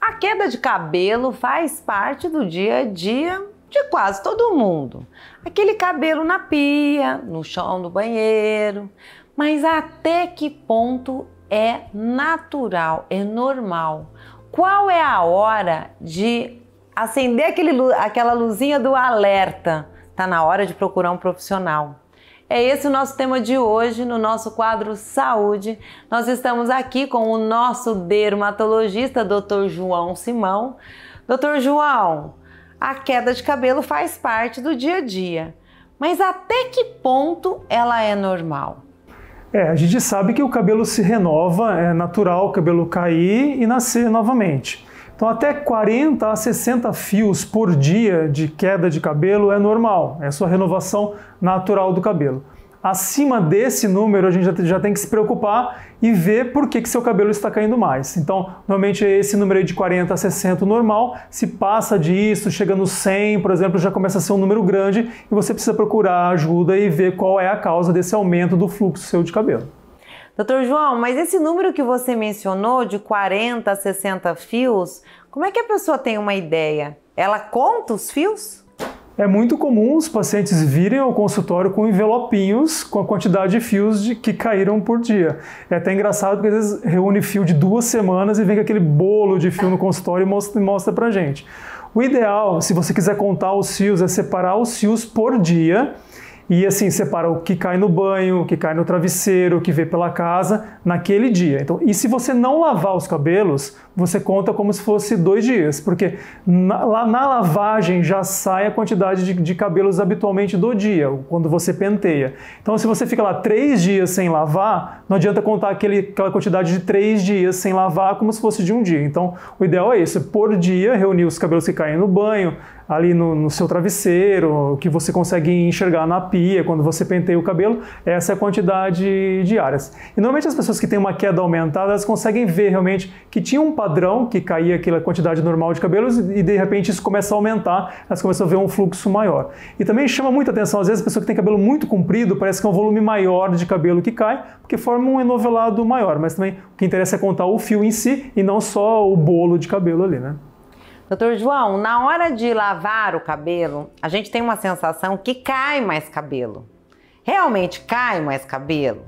A queda de cabelo faz parte do dia a dia de quase todo mundo. Aquele cabelo na pia, no chão do banheiro. Mas até que ponto é natural, é normal? Qual é a hora de acender aquela luzinha do alerta? Tá na hora de procurar um profissional. É esse o nosso tema de hoje no nosso quadro Saúde. Nós estamos aqui com o nosso dermatologista, Dr. João Simão. Dr. João, a queda de cabelo faz parte do dia a dia, mas até que ponto ela é normal? A gente sabe que o cabelo se renova, é natural o cabelo cair e nascer novamente. Então até 40 a 60 fios por dia de queda de cabelo é normal, é a sua renovação natural do cabelo. Acima desse número a gente já tem que se preocupar e ver por que seu cabelo está caindo mais. Então normalmente esse número aí de 40 a 60 normal, se passa disso, chega no 100, por exemplo, já começa a ser um número grande e você precisa procurar ajuda e ver qual é a causa desse aumento do fluxo seu de cabelo. Doutor João, mas esse número que você mencionou de 40 a 60 fios, como é que a pessoa tem uma ideia? Ela conta os fios? É muito comum os pacientes virem ao consultório com envelopinhos com a quantidade de fios que caíram por dia. É até engraçado porque às vezes reúne fio de 2 semanas e vem com aquele bolo de fio no consultório e mostra pra gente. O ideal, se você quiser contar os fios, é separar os fios por dia. E assim, separa o que cai no banho, o que cai no travesseiro, o que vê pela casa naquele dia. Então, e se você não lavar os cabelos, você conta como se fosse 2 dias, porque lá na lavagem já sai a quantidade de cabelos habitualmente do dia, quando você penteia. Então, se você fica lá 3 dias sem lavar, não adianta contar aquela quantidade de 3 dias sem lavar como se fosse de um dia. Então, o ideal é isso, por dia, reunir os cabelos que caem no banho, ali no seu travesseiro, que você consegue enxergar na pia, quando você penteia o cabelo, essa é a quantidade diárias. E normalmente as pessoas que têm uma queda aumentada, elas conseguem ver realmente que tinha um padrão que caía aquela quantidade normal de cabelos e de repente isso começa a aumentar, elas começam a ver um fluxo maior. E também chama muita atenção, às vezes a pessoa que tem cabelo muito comprido, parece que é um volume maior de cabelo que cai, porque forma um enovelado maior, mas também o que interessa é contar o fio em si e não só o bolo de cabelo ali, né? Doutor João, na hora de lavar o cabelo, a gente tem uma sensação que cai mais cabelo. Realmente cai mais cabelo?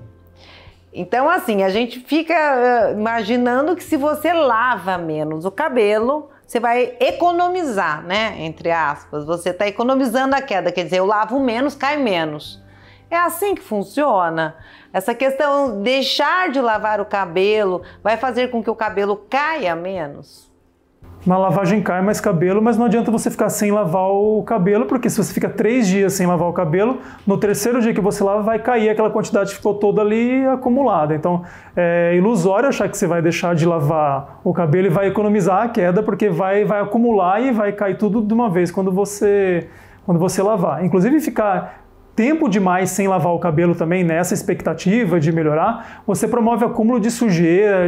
Então, assim, a gente fica imaginando que se você lava menos o cabelo, você vai economizar, né? Entre aspas, você está economizando a queda, quer dizer, eu lavo menos, cai menos. É assim que funciona? Essa questão de deixar de lavar o cabelo vai fazer com que o cabelo caia menos? Na lavagem cai mais cabelo, mas não adianta você ficar sem lavar o cabelo, porque se você fica 3 dias sem lavar o cabelo, no 3º dia que você lava vai cair aquela quantidade que ficou toda ali acumulada. Então é ilusório achar que você vai deixar de lavar o cabelo e vai economizar a queda, porque vai acumular e vai cair tudo de uma vez quando você lavar. Inclusive ficar tempo demais sem lavar o cabelo também, nessa expectativa de melhorar, você promove acúmulo de sujeira,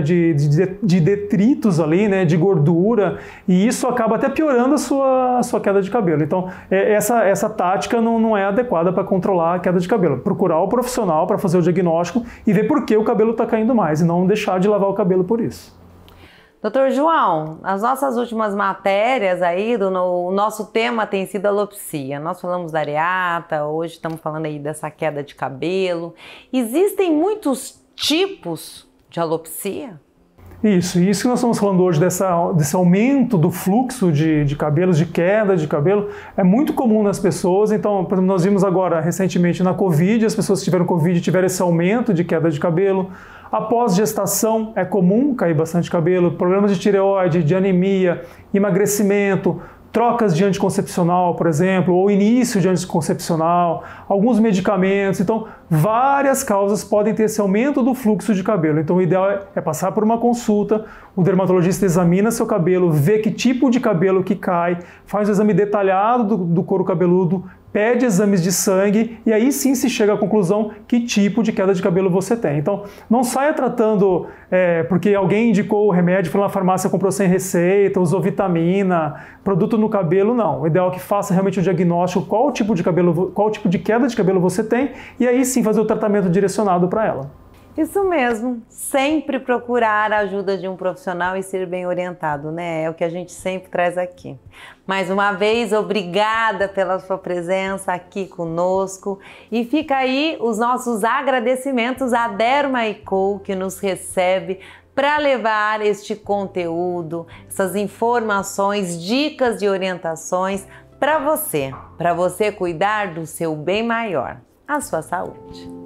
de detritos ali, né, de gordura, e isso acaba até piorando a sua queda de cabelo. Então, essa tática não é adequada para controlar a queda de cabelo. Procurar o profissional para fazer o diagnóstico e ver por que o cabelo está caindo mais, e não deixar de lavar o cabelo por isso. Doutor João, as nossas últimas matérias aí, o nosso tema tem sido alopecia. Nós falamos da areata, hoje estamos falando aí dessa queda de cabelo. Existem muitos tipos de alopecia? Isso que nós estamos falando hoje, desse aumento do fluxo de cabelos, de queda de cabelo, é muito comum nas pessoas. Então, por exemplo, nós vimos agora recentemente na Covid, as pessoas que tiveram Covid tiveram esse aumento de queda de cabelo. Após gestação é comum cair bastante cabelo, problemas de tireoide, de anemia, emagrecimento, trocas de anticoncepcional, por exemplo, ou início de anticoncepcional, alguns medicamentos. Então, várias causas podem ter esse aumento do fluxo de cabelo. Então, o ideal é passar por uma consulta, o dermatologista examina seu cabelo, vê que tipo de cabelo que cai, faz um exame detalhado do couro cabeludo, pede exames de sangue e aí sim se chega à conclusão que tipo de queda de cabelo você tem. Então, não saia tratando porque alguém indicou o remédio, foi na farmácia, comprou sem receita, usou vitamina, produto no cabelo, não. O ideal é que faça realmente o diagnóstico, qual tipo de queda de cabelo você tem e aí sim fazer o tratamento direcionado para ela. Isso mesmo, sempre procurar a ajuda de um profissional e ser bem orientado, né? É o que a gente sempre traz aqui. Mais uma vez, obrigada pela sua presença aqui conosco e fica aí os nossos agradecimentos à Derma & Co, que nos recebe para levar este conteúdo, essas informações, dicas e orientações para você cuidar do seu bem maior, a sua saúde.